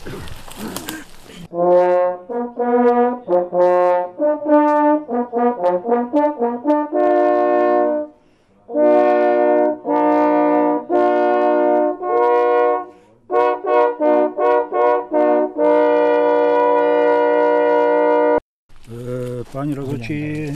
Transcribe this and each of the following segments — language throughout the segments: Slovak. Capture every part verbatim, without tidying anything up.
Páni rozhodčí,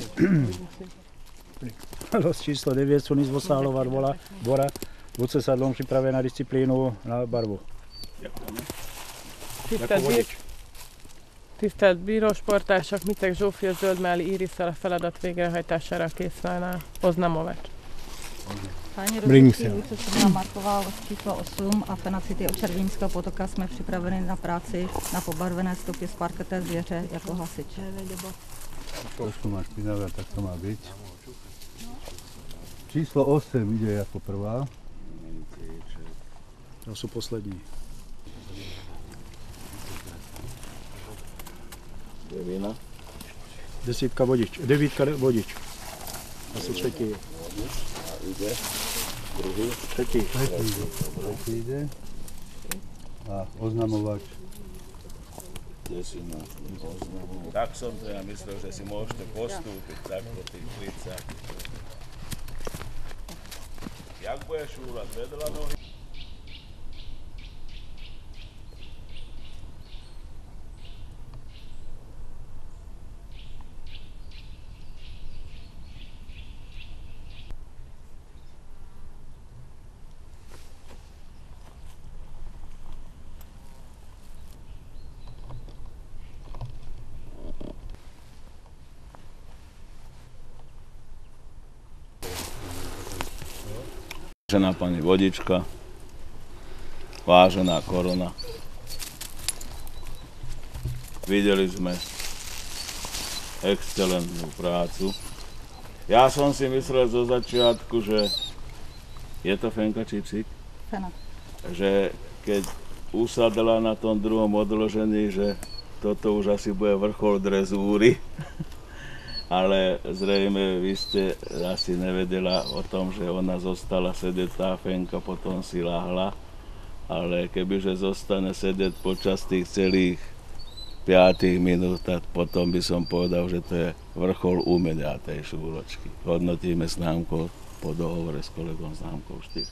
los číslo devět, Sunis Vosálova Dvora, Dvora, Vůdce Sadlom připraven na disciplínu na barvu. Tisztelt, bír... Tisztelt bírósportársak, Mitek Zsófia zöldmelli írisszal a feladat végrehajtására készülne Oznamovač. Páni rozhodčí, Vůdce Sadloma Marková, los číslo osm a Fenacity od Červínského potoka jsme připraveni na práci na pobarvené stopy z parketé zvěře jako hasič. Trošku máš špinavé, tak to má byť. Číslo osm ide jako prvá. To jsou poslední. Devina. Desítka vodič, devítka vodič. Asi třetí. Ide. Druhý. Třetí. Třetí ide. A oznamovač. Desina. Oznamovač. Tak som to ja myslel, že si môžete postúpiť takto tých tridsať. Jak budeš šúľať vedľa nohy? Vážená pani vodička, vážená korona, videli sme excelentnú prácu. Ja som si myslel zo začiatku, že je to Fenka či psík? Fena. Že keď usadila na tom druhom odložení, že toto už asi bude vrchol drezúry. Ale zrejme vy ste asi nevedela o tom, že ona zostala sedieť, tá Fenka potom si ľahla. Ale kebyže zostane sedieť počas tých celých piatich minút, tak potom by som povedal, že to je vrchol umenia tej šúročky. Hodnotíme známkou po dohovore s kolegom známkou štyri.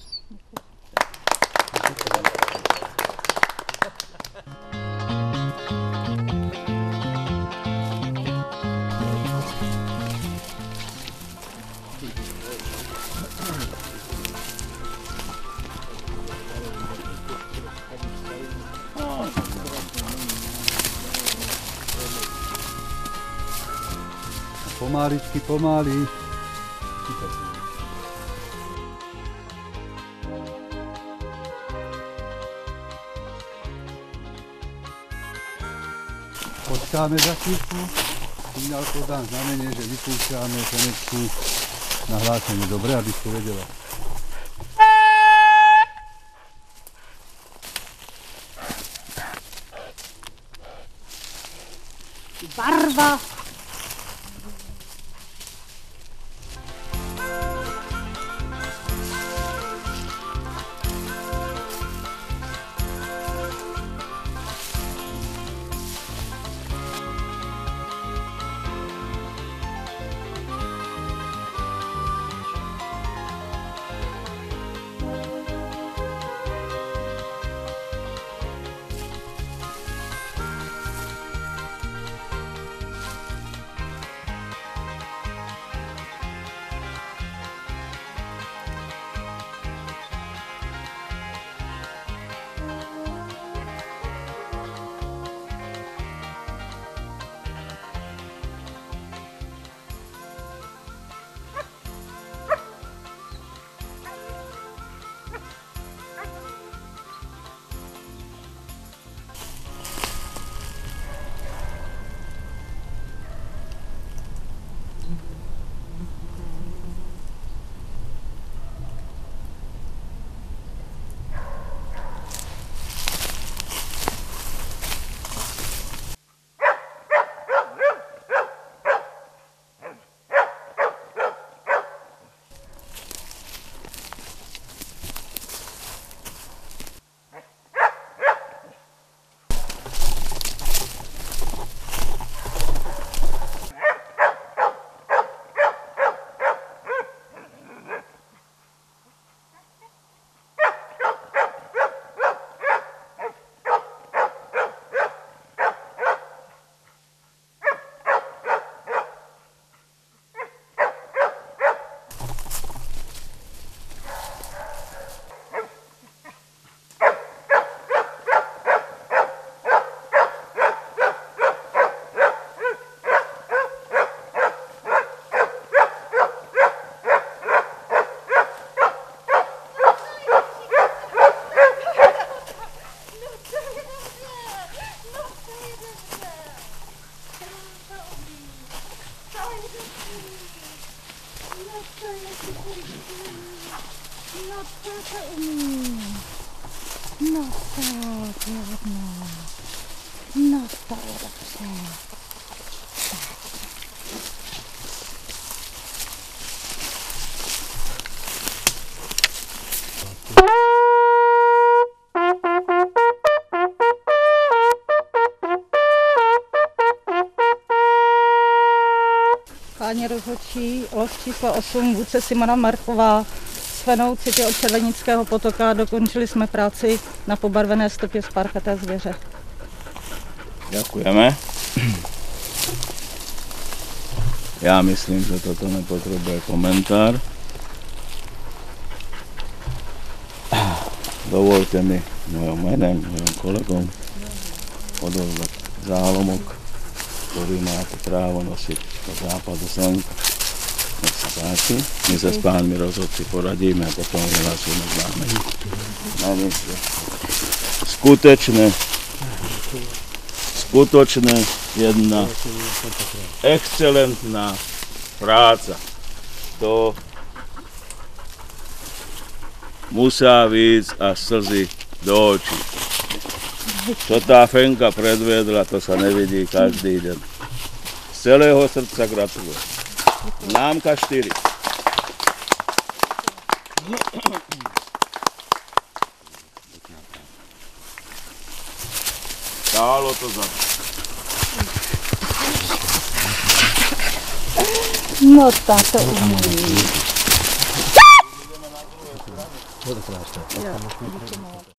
Pomáličky, pomáli. Počkáme za chvíľku. Signál podám znamenie, že vypúšťame Fenečku na hlásenie. Dobre, aby ste vedela. Barva! to umí. No tak, jedno. No to je dobře. Páni rozhodčí, los číslo osm, vůdce Simona Marková s fenou City od Červenického potoka. Dokončili jsme práci na pobarvené stopě z parketé zvěře. Ďakujeme. Ja myslím, že toto nepotrebuje komentár. Dovolte mi mojom menem, mojom kolegom odovzdať zálomek, ktorý máte právo nosiť do západu slnka. Nech sa páči. My sa s pánmi rozhodci poradíme a potom vyhlásime znamenie. Na mieste. Skutečné, skutočne jedna excelentná práca. To musá víc a slzy do očí. Čo tá Fenka predviedla, to sa nevidí každý deň. Z celého srdca gratulujem. Známka štyri. Stálo to za to. No tak to umí.